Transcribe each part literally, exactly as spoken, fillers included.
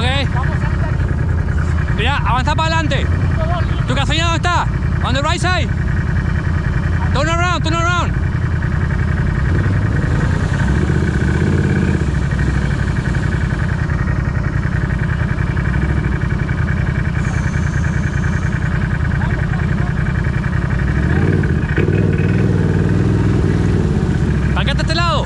Ok. Mira, avanza para adelante. ¿Tu gasolina dónde está? On the right side. Turn around, turn around. Parquete a este lado.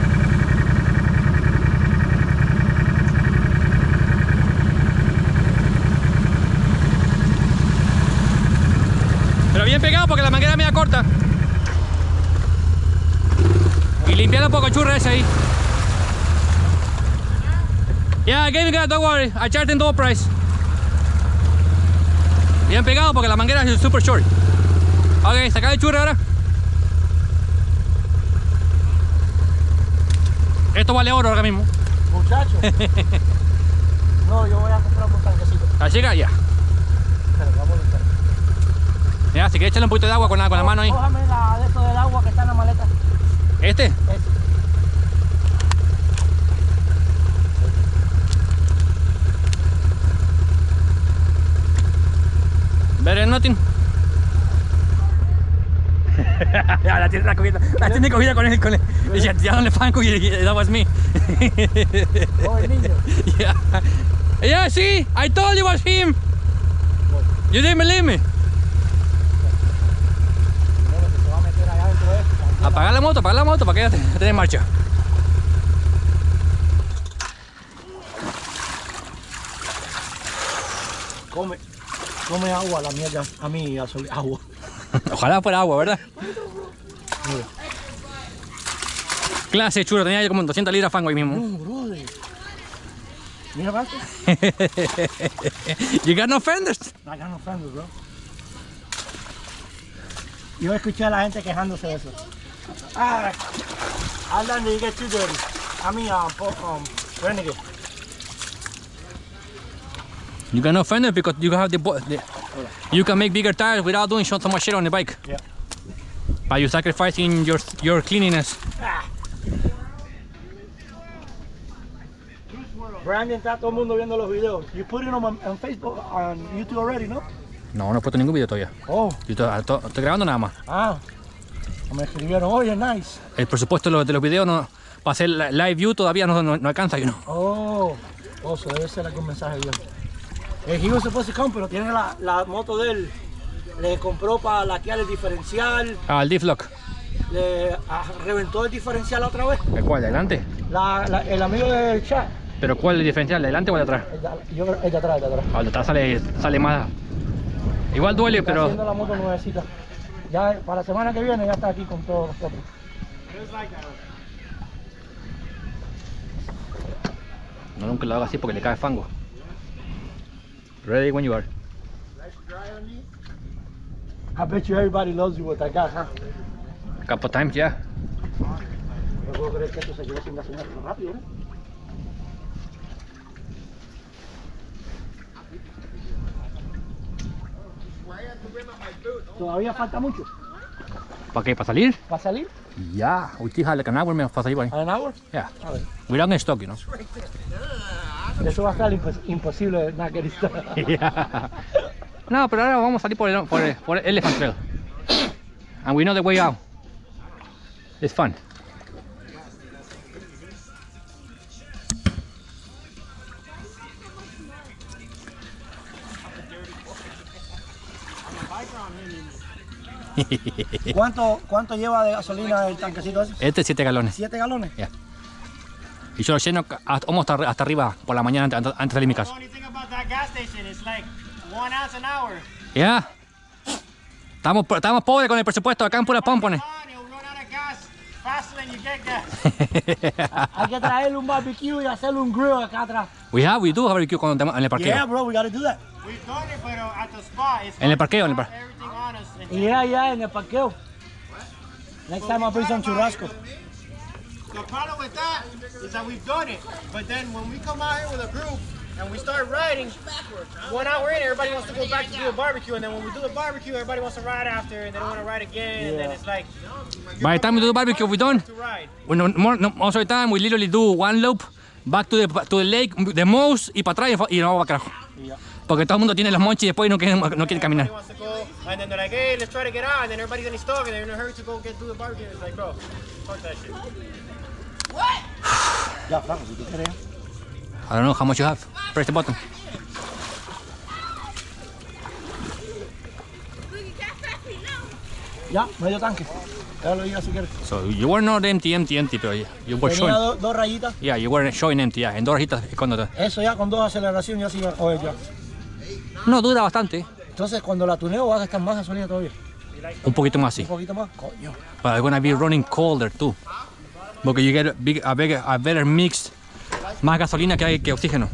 Pero bien pegado porque la manguera es media corta. Y limpiando un poco el churro ese ahí. Yeah, I gave you that, don't worry. I charged in double price. Bien pegado porque la manguera es super short. Ok, saca el churro ahora. Esto vale oro ahora mismo. Muchacho. No, yo voy a comprar un tanquecito. Así que ya. Pero vamos a buscar. Mira, si quieres echarle un poquito de agua con la, con la mano ahí. Cójame la de esto del agua que está en la maleta. ¿Este? Ese. Better nothing. Ya, la tiene cogida, la tiene cogida con él, con él. Ya, ya no le fan cogida, that was me. Oh, el niño. Yeah. Yeah, see, I told you it was him. You didn't believe me. Apagar la moto, apagar la moto para que ya esté en marcha. Come, come agua la mierda. A mí, a sol- agua. Ojalá fuera agua, ¿verdad? Clase churro, tenía yo como doscientas libras fango ahí mismo. No, brother. Mira, Basti. You got no fenders. I got no friends, bro. Yo escuché a la gente quejándose de eso. Ah, Alan, you get too dirty. I mean, um, po- um, Renegade. You got no fenders because you have the, bo- the you can make bigger tires without doing so much shit on the bike. Yeah. By you sacrificing your your cleanliness. Ah. Brandon, está todo el mundo viendo los videos. You put it on, on Facebook, on YouTube already, ¿no? No, no he puesto ningún video todavía. Oh, Yo estoy, to- estoy grabando nada más. ah. Me escribieron, oye, nice. El presupuesto de los, de los videos no, para hacer la- live view todavía no, no, no alcanza, you know. Oh, oh, eso debe ser algún mensaje bien. Eh, he was supposed to come, pero tiene la, la moto de él. Le compró para laquear el diferencial. Ah, el diff lock. Le ah, reventó el diferencial otra vez. ¿El cuál? ¿De adelante? La, la- el amigo del chat. ¿Pero cuál es el diferencial? ¿De adelante o de atrás? El de, yo, el de atrás, el de atrás. Ah, el de atrás sale, sale más. Igual duele, Está pero. haciendo la moto nuevecita. Ya para la semana que viene ya está aquí con todos nosotros. No, nunca lo haga así porque le cae fango. Ready when you are. I bet you everybody loves you with that gas, huh? A couple times, yeah. No puedo creer que esto se quede sin gasolina tan rápido, ¿eh? Todavía falta mucho. ¿Para qué? ¿Para salir? ¿Para salir? Yeah, we still have like an hour para salir por ahí. ¿An hour? Yeah. A ver. We're not in stock, you know. Eso va a estar impos imposible, nada que estar. Yeah. No, pero ahora vamos a salir por el, por el, por el Elephant Trail. And we know the way out. It's fun. ¿Cuánto, ¿Cuánto lleva de gasolina el tanquecito ese? Este es siete galones. ¿Siete galones? Yeah. Y yo lo lleno hasta, vamos hasta, hasta arriba por la mañana antes, antes de salir de mi casa. The only thing about that gas station is like one ounce an hour. Yeah. Estamos, estamos pobres con el presupuesto acá en Pura Pompones. On, you'll run out of gas faster than you get gas. Hay que traerle un barbecue y hacerle un grill acá atrás. We have, we do have barbecue cuando estamos en el parqueo. Yeah, bro, we gotta do that. We've done it, but uh, at the spot, it's En el parqueo, en el par- everything on us. And Yeah, yeah, en el parqueo. Next time I'll bring some churrasco. the problem with that is that we've done it, but then when we come out here with a group and we start riding, one hour in, everybody wants to go back to do a barbecue, and then when we do the barbecue, everybody wants to ride after, and they don't want to ride again, and then it's like By the time we do the barbecue, we done. to ride. Well, no, more, no, most of the time we literally do one loop back to the, to the lake, the most, y para atrás y no va para carajo. Y ya. Porque todo el mundo tiene los monchis y después no quiere, no quiere caminar. Everybody wants to go, and then they're like, hey, let's try to get out, and then everybody's gonna stop, and they're in a hurry to go get to the barbecue. It's like, bro, fuck that shit. Ya, Franco, si tú quieres. I don't know how much you have. Press the button. Ya, medio tanque. Déjalo ir si quieres. So you were not empty, empty, empty, pero yeah, you were Tenía showing. do- dos rayitas. Yeah, you were showing empty, yeah. En dos hojitas es cuando te... Eso ya con dos aceleraciones ya sigue. Oye, ya. No, dura bastante. Entonces cuando la tuneo va a gastar más gasolina todavía. Un poquito más, sí. Un poquito más. Coño. But it's gonna be running colder too. Porque you get a, big, a, big, a better mix. Más gasolina que, hay, que oxígeno.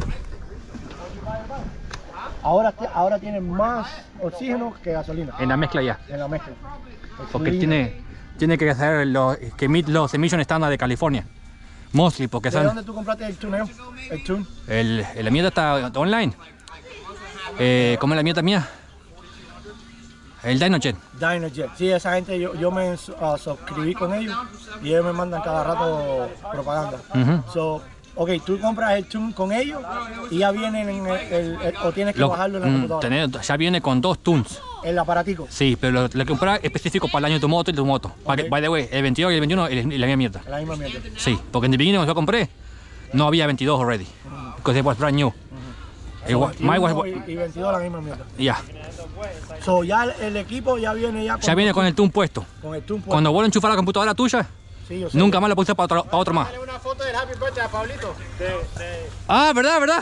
Ahora, ti- ahora tiene más oxígeno que gasolina En la mezcla ya. en la mezcla. Porque Gasolina. tiene, tiene que hacer los, que meet los emission standards de California. Mostly, porque ¿De son, dónde tú compraste el tuneo? El tune. el, el- la mierda está online. Eh, ¿Cómo es la mierda mía? El Dynojet. Dynojet. Sí, esa gente yo, yo me uh, suscribí con ellos y ellos me mandan cada rato propaganda. Ujú. So, ok, tú compras el tune con ellos y ya vienen en el, el- el- o tienes que Lo- bajarlo en la mm, computadora. tener- ya viene con dos tunes. El aparatico. Sí, pero lo, lo que comprar es específico para el año de tu moto y de tu moto. Para que- Ok. by the way, el veintidós y el veintiuno es la misma mierda. La misma mierda. Sí, porque en el beginning cuando yo compré, no había veintidós already. Because it was brand new. It was- mine was- veintiuno y, y veintidós la misma mierda. ya, So, ya el, el equipo ya viene ya con, ya viene con el tune puesto. con el tune puesto. Cuando vuelvo a enchufar la computadora tuya, Sí, yo sé. nunca más la puse para otro, para otro más. Dale una foto del happy birthday a Pablito. De, de... Ah, ¿verdad, verdad?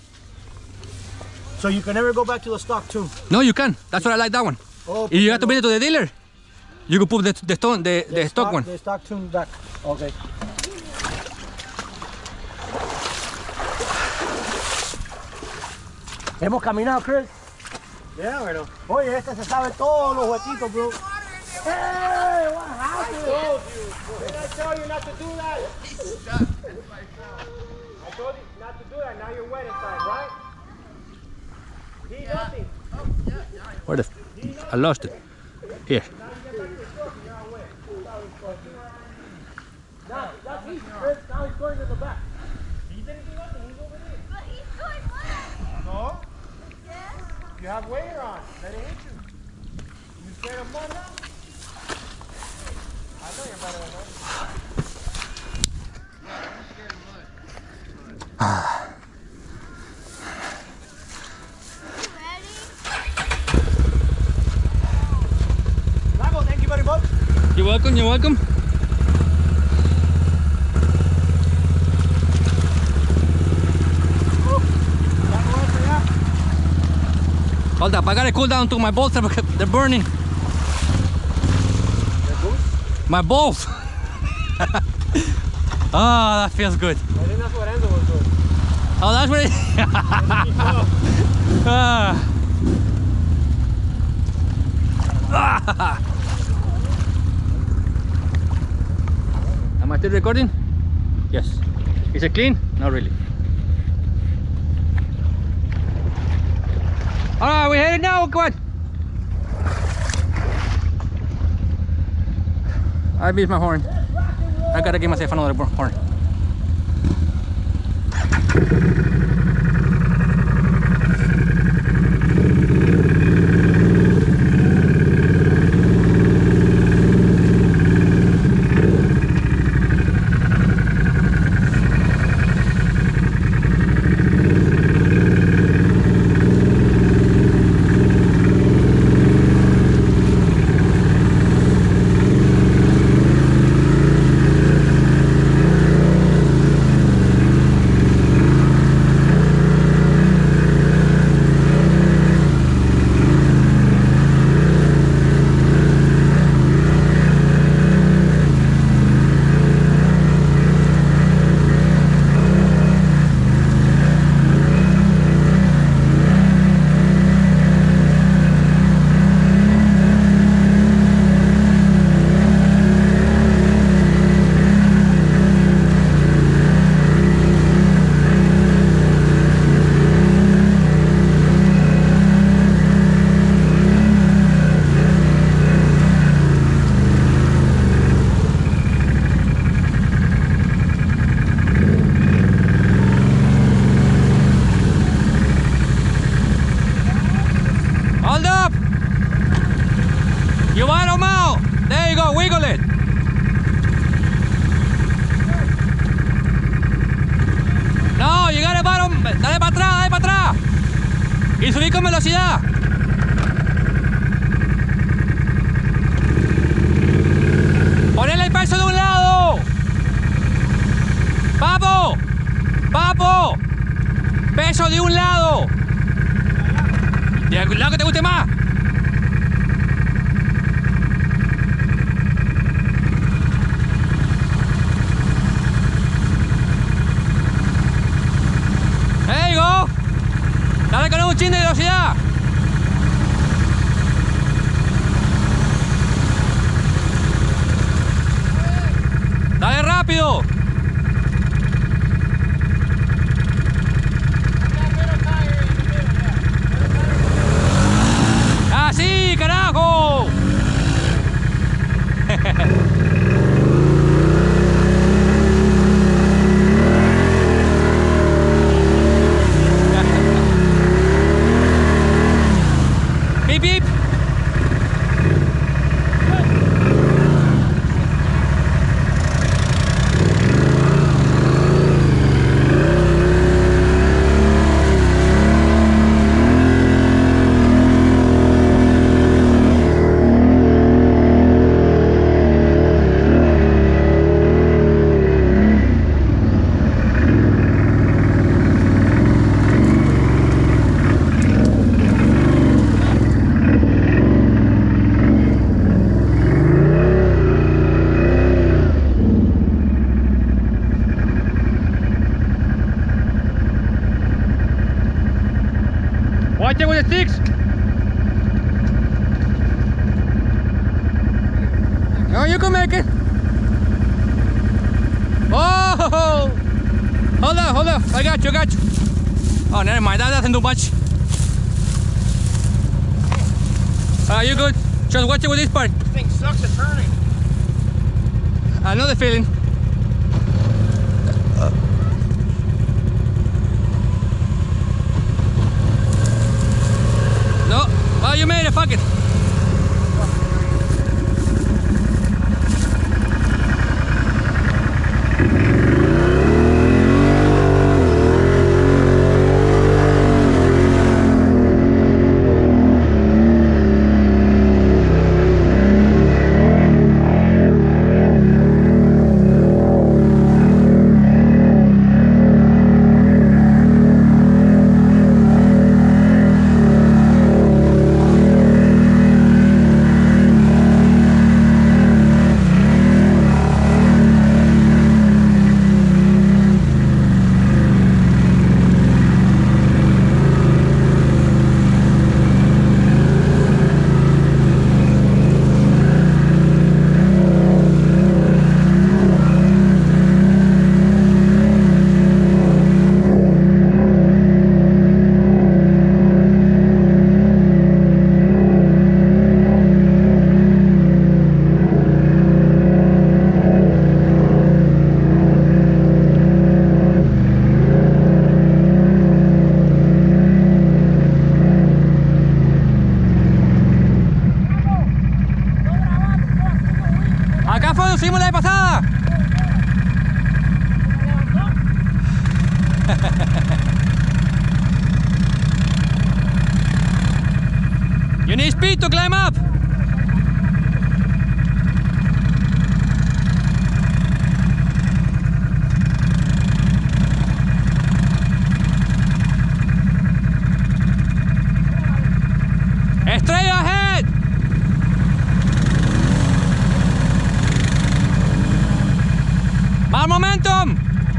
So you can never go back to the stock tune. No, you can. That's what I like that one. Oh, If you have to bring it to the dealer, you can put the, the, stone, the, the stock one. The stock tune back. Okay. Hemos caminado, Chris. Yeah, bueno. Oye, este se sabe todos los huequitos, bro. Hey, what happened? Did I tell you not to do that? I told you not to do that. Now you're wet inside, right? He nothing. Where the f I lost it. Here. Now, that's easy, Chris. Now he's going to the back. He didn't do nothing. He's over there. No? You have weight on. Let it hit you. You scared of mud now? I know you're better than that. Lago, thank you very much. You're welcome, you're welcome. Hold up, I gotta cool down to my balls because they're burning. My balls. Ah, that feels good. I think that's what Enzo was doing. Oh, that's what it ah. Am I still recording? Yes. Is it clean? Not really. Alright, we're headed now, come on. I missed my horn. I gotta give myself another horn. Ir con velocidad. Ponele el peso de un lado. Papo. Papo. Peso de un lado. Del lado que te guste más. There you go. Dale con un chin de velocidad. Dale rápido. ¡Así, carajo! Beep, beep. Watch it with the sticks. No, you can make it. Oh! Hold on, hold on. I got you, I got you. Oh, never mind. That doesn't do much. Are you good? Just watch it with this part. This thing sucks at turning. Another feeling. No, well, you made it, fuck it. Acá fue donde subimos la vez pasada. You need speed to climb up. Straight ahead. Más momentum.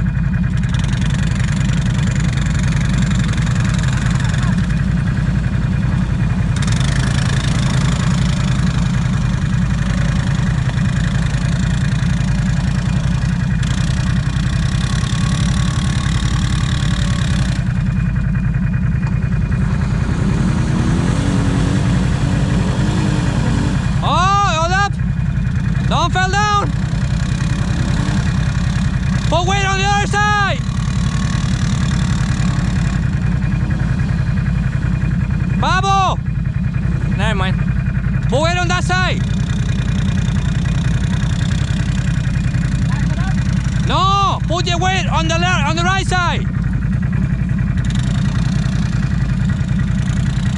Don't fall down. Put weight on the other side. Pablo. Never mind. Put weight on that side. No, put your weight on the left, on the right side.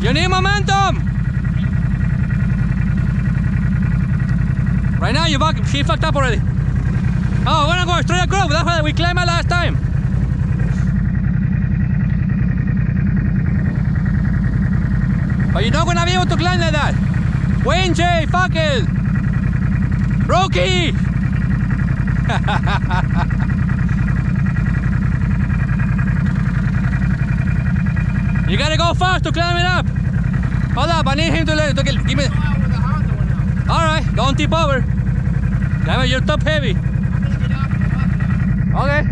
You need momentum. Right now, you back. She fucked up already. Oh, we're gonna go straight across. That's why we climbed it last time. But you're not gonna be able to climb like that. Wayne J, fuck it. Rocky. You gotta go fast to climb it up. Hold up, I need him to let to give me. Alright, don't tip over. Damn it, you're top heavy. Okay.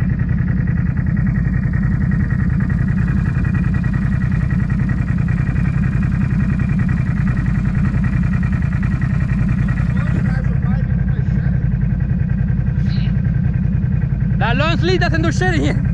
That long sleeve doesn't do shit in here.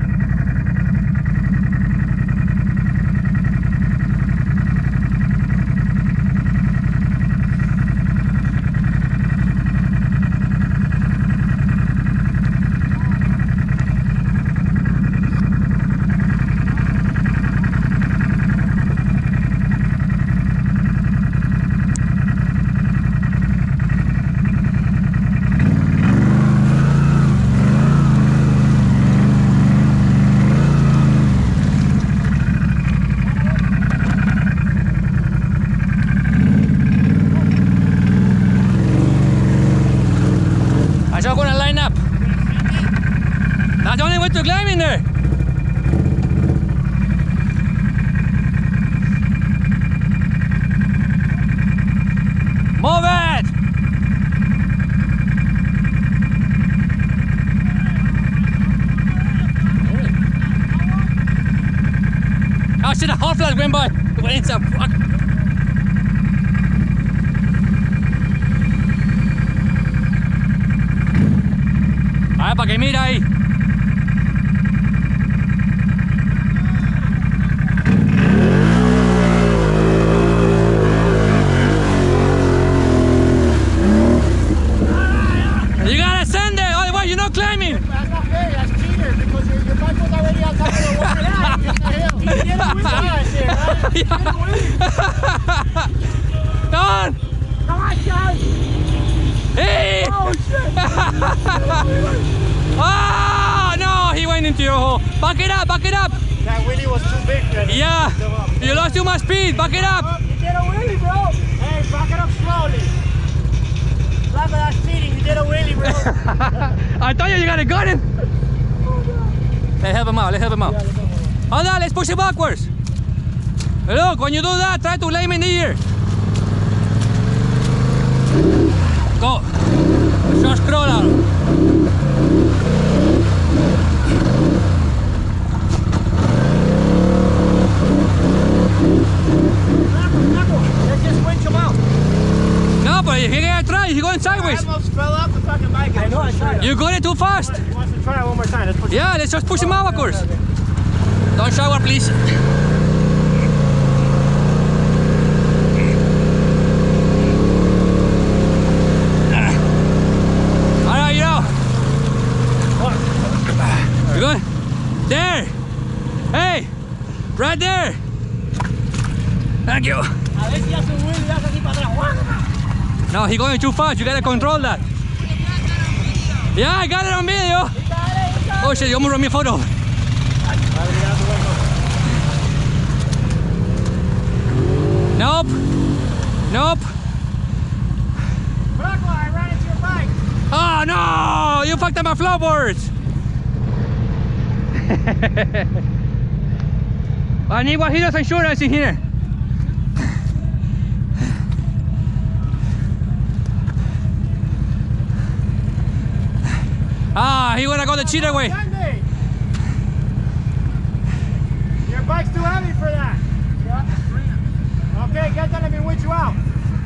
I'm gonna line up. That's the only way to climb in there. Move it! Oh shit, the whole flat went by. Wait a fuck. Ah, para que mira ahí. You gotta send it, otherwise you're not climbing. That's not fair, that's cheater, because your, your bike was already on top of the water. Yeah, you did it with us here, right? Come on! Come on, John! Hey! Oh, shit! Oh, no, he went into your hole. Back it up, back it up. That wheelie was too big. Then. Yeah, you lost too much speed. Back it up. Oh, you did a wheelie, bro. Hey, back it up slowly. Look at that seating, you did a wheelie, bro. I thought you got a gun in. Let's help him out, let's help him out. Hold on, let's push it backwards. Look, when you do that, try to lay him in the ear. Go. Just crawl out. Let's just winch him out. No, but he can't try, he's going sideways. I almost fell off the fucking bike. I know, I tried. You're going too fast. He wants to try it one more time. Let's push Yeah, let's just push him out backwards. Don't shower, please. Alright, you know. You good? There. Hey, right there. Thank you. A ver si hace un wheelie y hace así para atrás. No, he's going too fast. You gotta control that. Yeah, I got it on video. Oh shit, you almost run me a photo. Nope. Nope. Bronco, I ran into your bike. Oh no! You fucked up my floorboards! I need what he does insurance in here. Ah, he wanna go the cheater way. Sunday. Your bike's too heavy for that. Okay, get that, let me winch you out.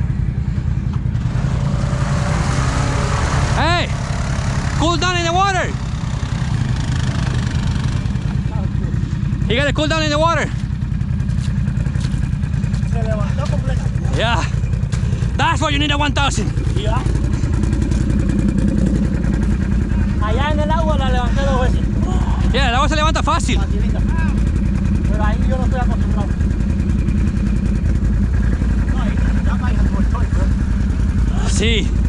Hey! Cool down in the water! You gotta cool down in the water. Se levantó completo. Yeah. That's why you need a one thousand. Yeah. Allá en el agua la levanté dos veces. Yeah, el agua se levanta fácil. Facilita. Pero ahí yo no estoy acostumbrado. Sí.